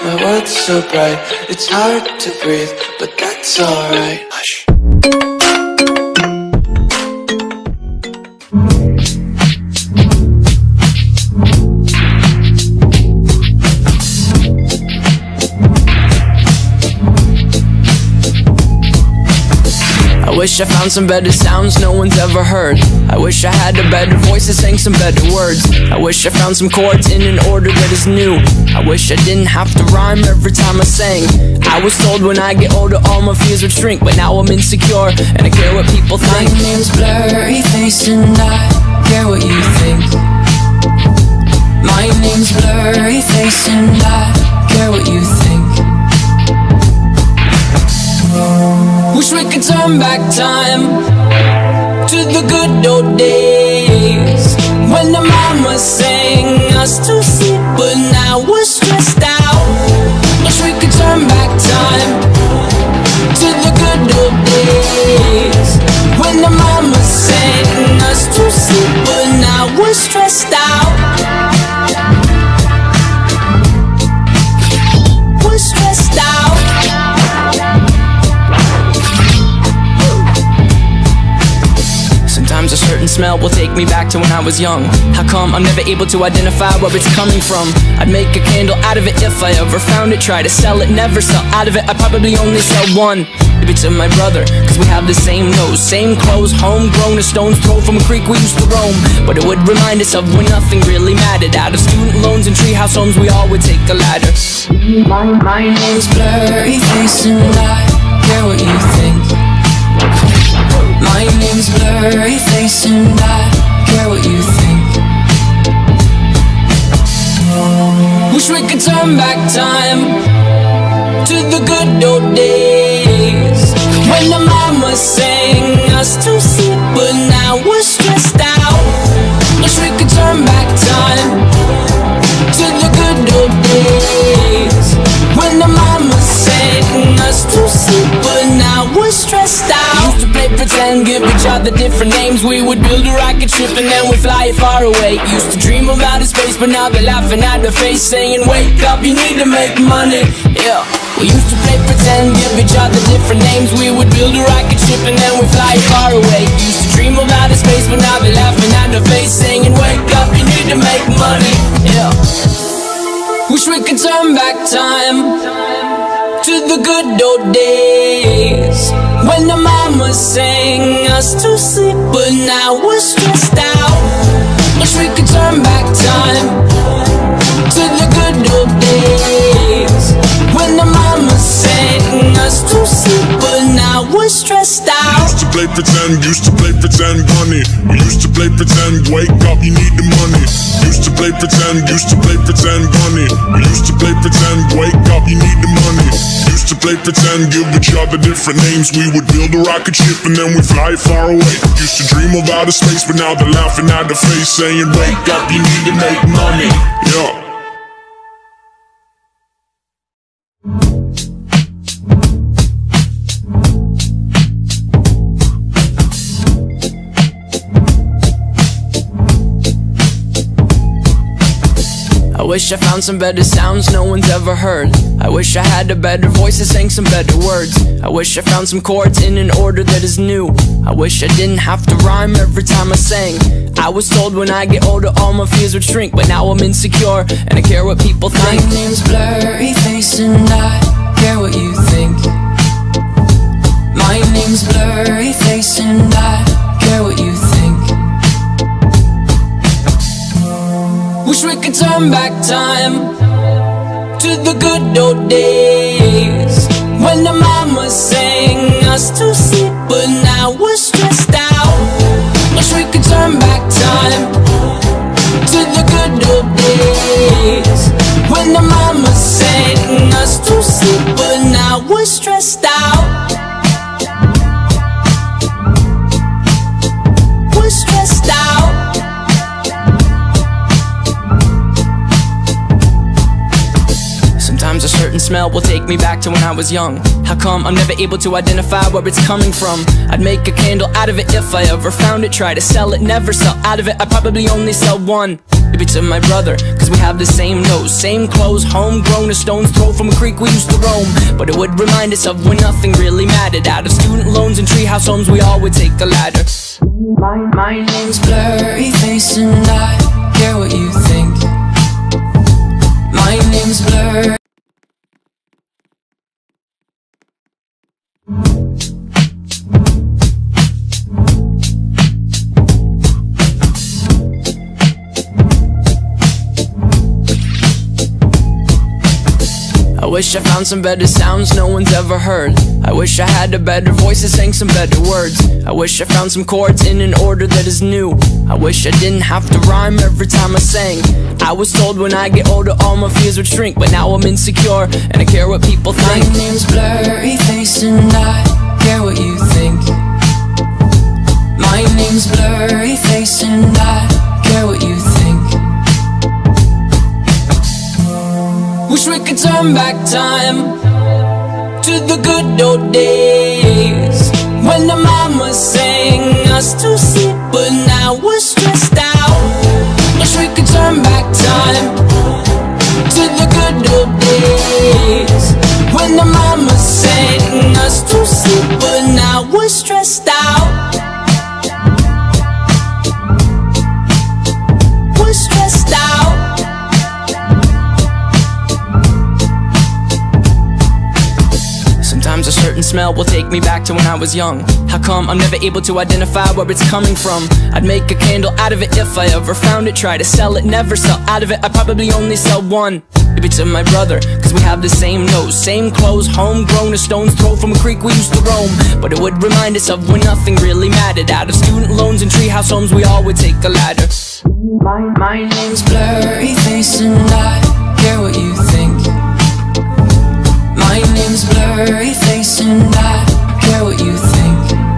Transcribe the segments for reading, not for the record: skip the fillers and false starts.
My world's so bright, it's hard to breathe, but that's alright. Hush. I wish I found some better sounds no one's ever heard. I wish I had a better voice that sang some better words. I wish I found some chords in an order that is new. I wish I didn't have to rhyme every time I sang. I was told when I get older all my fears would shrink, but now I'm insecure and I care what people think. My name's Blurry Face and I care what you think. My name's Blurry Face and I care what you think. Wish we could turn back time to the good old days when the mama sang us to sleep, but now we're stressed out. Wish we could turn back time to the good old days when the mama sang us to sleep, but now we're stressed out. We're stressed out. Sometimes a certain smell will take me back to when I was young. How come I'm never able to identify where it's coming from? I'd make a candle out of it if I ever found it. Try to sell it, never sell out of it. I'd probably only sell one. Maybe to my brother, cause we have the same nose, same clothes, homegrown, a stone's throw from a creek we used to roam. But it would remind us of when nothing really mattered. Out of student loans and treehouse homes, we all would take a ladder. My name's Blurry Face and I care what you think. My name's Blurry Face and I care what you think. Wish we could turn back time to the good old days when the mama sang us to sleep, but now we're stressed out. Wish we could turn back time to the good old days when the mama sang us to sleep, but now we're stressed out. Used to play pretend, give each other different names. We would build a rocket ship and then we'd fly it far away. Used to dream of outer space, but now they're laughing at the face, saying wake up, you need to make money. Yeah. We used to play pretend, give each other different names. We would build a rocket ship and then we'd fly it far away. Used to dream of outer space, but now they're laughing at the face, saying wake up, you need to make money. Yeah. Wish we could turn back time to the good old days when the mama sang us to sleep, but now we're stressed out. Wish we could turn back time to the good old days when the mama sang us to sleep, but now we're stressed out. Used to play pretend, bunny. We used to play pretend, wake up, you need the money. Used to play pretend, bunny. We used to play pretend, wake up, you need the money. Used to play pretend, give each other different names. We would build a rocket ship and then we'd fly far away. Used to dream of outer space, but now they're laughing at the face, saying wake up, you need to make money. Yeah. I wish I found some better sounds no one's ever heard. I wish I had a better voice that sang some better words. I wish I found some chords in an order that is new. I wish I didn't have to rhyme every time I sang. I was told when I get older all my fears would shrink, but now I'm insecure and I care what people think. My name's Blurry Face and I care what you think. My name's Blurry Face and I care what you think. Wish we could turn back time to the good old days when the mama sang us to sleep, but now we're stressed out. Wish we could turn back time to the good old days when the mama sang us to sleep, but now we're stressed out. We're stressed out. Sometimes a certain smell will take me back to when I was young. How come I'm never able to identify where it's coming from? I'd make a candle out of it if I ever found it. Try to sell it, never sell out of it. I'd probably only sell one. Maybe to my brother, cause we have the same nose, same clothes, homegrown, a stone's throw from a creek we used to roam. But it would remind us of when nothing really mattered. Out of student loans and treehouse homes, we all would take the ladder. My name's Blurry Face and I care what you think. My name's Blurry. I wish I found some better sounds no one's ever heard. I wish I had a better voice that sang some better words. I wish I found some chords in an order that is new. I wish I didn't have to rhyme every time I sang. I was told when I get older all my fears would shrink, but now I'm insecure and I care what people think. My name's Blurry Face and I care what you think. My name's Blurry Face and I care what you think. Wish we could turn back time to the good old days when the mama sang us to sleep, but now we're stressed out. Wish we could turn back time to the good old days when the mama sang us to sleep, but now we're stressed out. We're stressed out. Sometimes a certain smell will take me back to when I was young. How come I'm never able to identify where it's coming from? I'd make a candle out of it if I ever found it. Try to sell it, never sell out of it. I'd probably only sell one. Maybe to my brother, cause we have the same nose, same clothes, homegrown, a stone's throw from a creek we used to roam. But it would remind us of when nothing really mattered. Out of student loans and treehouse homes, we all would take the ladder. My name's Blurry Face and I care what you think. My name's Blurry Face and I care what you think.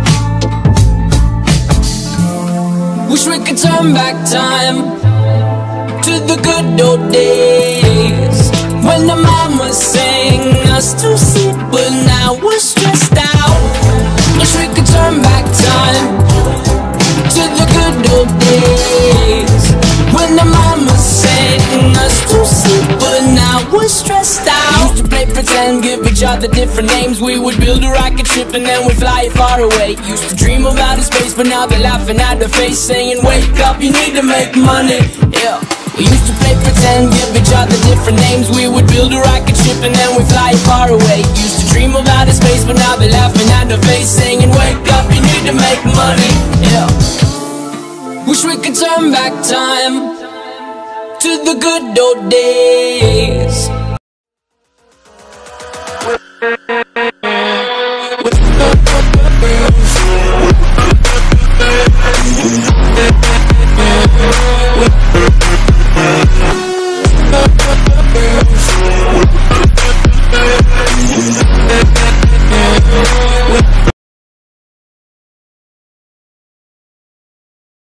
Wish we could turn back time to the good old days when the mama sang us to sleep, but now we're stressed out. Wish we could turn back time to the good old days when the mama sang us to sleep, but now we're stressed out. Used to play pretend, give each other different names. We would build a rocket ship and then we'd fly it far away. Used to dream of outer space, but now they're laughing at the face, saying wake up, you need to make money. Yeah. We used to play pretend, give each other different names. We would build a rocket ship and then we'd fly it far away. Used to dream of outer space, but now they're laughing at the face, saying wake up, you need to make money. Yeah. Wish we could turn back time to the good old days.